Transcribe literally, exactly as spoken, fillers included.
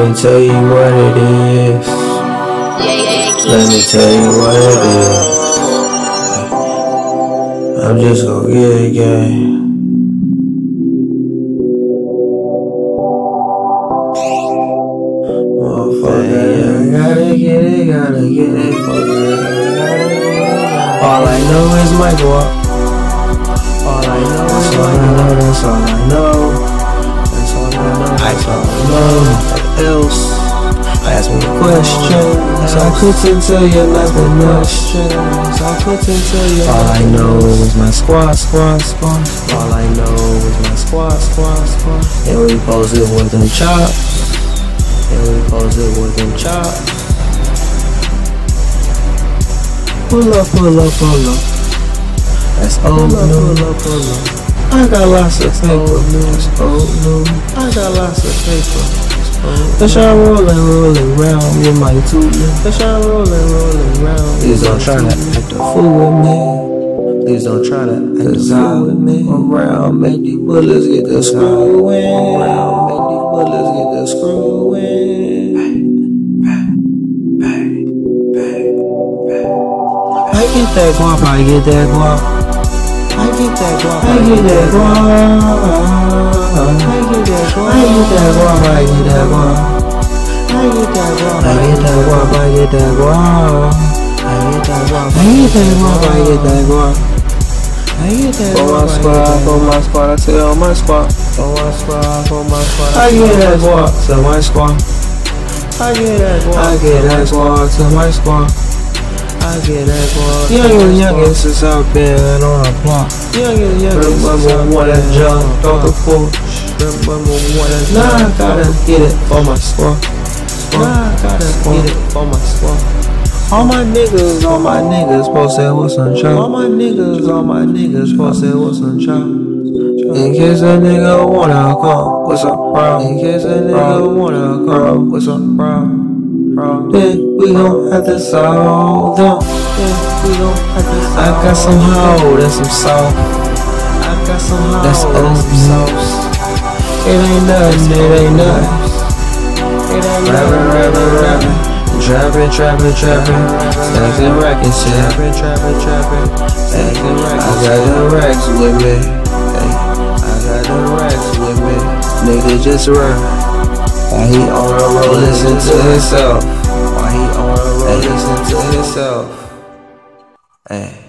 me tell you what it is. Let me tell you what it is. I'm just gon' get it, gang. Motherfucker, yeah, gotta get it, gotta get it, fuck it. All I know is my guap. All I know is my guap. That's all I know. That's all I know. That's all I know. What else? Ask me questions. I couldn't tell you nothing else. I couldn't tell you. All I know is my squad, squad, squad. All I know is my squad, squad, squad. And we pose it with them chops. And we pose it with them chops. Pull up, pull up, pull up. That's old news. Pull up, pull up. I got lots of paper. That's old news. I got lots of paper. The shot rolling, rolling round with my tooling. The shot rolling, rolling round. Please don't try to act a fool with me. Please don't try to act a fool with me. Around, make these bullets get the screw in. Around, make these bullets get the screw in. I get that guap, I get that guap. I get that guap, I get that guap. I get that guap, I get that guap. I get that guap, I get that guap. I get that guap, I get that guap. I get that guap, I get that guap. I get that guap. I get that guap. For my squad, for my squad, I tell all my squad. For my squad, for my squad, I get that guap to my squad. I get that guap, I get that guap to my squad. I get that guap. Youngin' youngins is out there on the block. Youngin' youngins is out there jumped off the porch. Now I gotta get it for my squad. Now I gotta get it for my squad. All my niggas, all my niggas posted what's on chop. All my niggas, all my niggas posted what's on chop. In case a nigga wanna call, what's up, bro? In case a nigga wanna call, what's up, bro? Then we gon' have to solve them. Then we gon' have to solve. I got some hoe, that's some salt. I got some hoe, that's some sauce. It ain't nothing, it ain't nothing. It ain't rapping, rapping, rapping. Trapping, trapping, trapping. Stacks and racking shit. Trapping, trapping, trapping. Stacks and racking. I got the racks with me. I got the racks with me. Nigga just run. Why he on the road, listen to himself. Why he on the road, listen to himself. Hey.